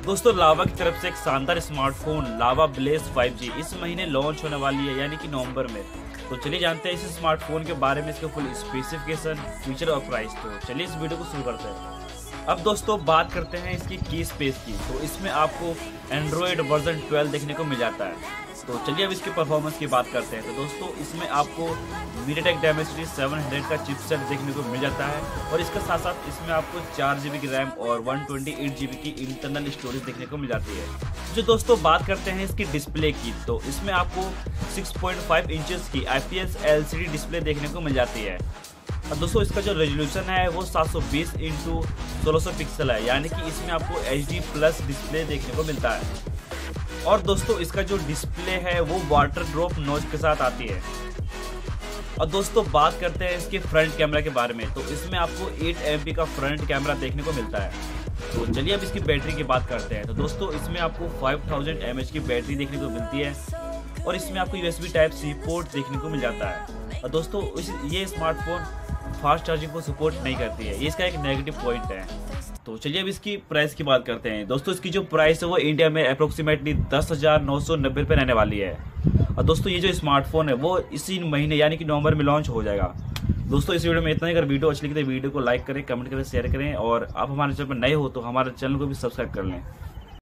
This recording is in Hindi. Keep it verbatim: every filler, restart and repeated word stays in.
दोस्तों लावा की तरफ से एक शानदार smartphone Lava Blaze five G इस महीने लॉन्च होने वाली है, यानी कि नवंबर में। तो चलिए जानते हैं इस स्मार्टफोन के बारे में, इसके फुल स्पेसिफिकेशन, फीचर और प्राइस। तो चलिए इस वीडियो को शुरू करते हैं। अब दोस्तों बात करते हैं इसकी की स्पेस की। तो इसमें आपको एंड्रॉयड वर्जन ट्वेल्व देखने को मिल जाता है। तो चलिए अब इसके परफॉर्मेंस की बात करते हैं। तो दोस्तों इसमें आपको मीडियाटेक डायमेंसिटी सेवन हंड्रेड का चिपसेट देखने को मिल जाता है, और इसके साथ साथ इसमें आपको चार जीबी की रैम और वन ट्वेंटी एट जीबी की इंटरनल स्टोरेज देखने को मिल जाती है। जो दोस्तों बात करते हैं इसकी डिस्प्ले की, तो इसमें आपको सिक्स पॉइंट फाइव इंचेस की I P S L C D display देखने को मिल जाती है। और दोस्तों इसका जो रेजोल्यूशन है वो सात सौ बीस इंटू सोलह सौ पिक्सल है, यानी कि इसमें आपको एच डी प्लस डिस्प्ले देखने को मिलता है। और दोस्तों इसका जो डिस्प्ले है वो वाटर ड्रॉप नॉच के साथ आती है। और दोस्तों बात करते हैं इसके फ्रंट कैमरा के बारे में। तो इसमें आपको एट एम पी का फ्रंट कैमरा देखने को मिलता है। तो चलिए अब इसकी बैटरी की बात करते हैं। तो दोस्तों इसमें आपको फाइव थाउजेंड एम एच की बैटरी देखने को मिलती है, और इसमें आपको U S B type C port देखने को मिल जाता है। और दोस्तों इस ये स्मार्टफोन फास्ट चार्जिंग को सपोर्ट नहीं करती है, ये इसका एक नेगेटिव पॉइंट है। तो चलिए अब इसकी प्राइस की बात करते हैं। दोस्तों इसकी जो प्राइस है वो इंडिया में अप्रोक्सीमेटली दस हजार नौ सौ नब्बे रुपये रहने वाली है। और दोस्तों ये जो स्मार्टफोन है वो इसी महीने यानी कि नवंबर में लॉन्च हो जाएगा। दोस्तों इस वीडियो में इतना ही। अगर वीडियो अच्छी लगी तो वीडियो को लाइक करें, कमेंट करें, शेयर करें, और आप हमारे चैनल पर नए हो तो हमारे चैनल को भी सब्सक्राइब कर लें।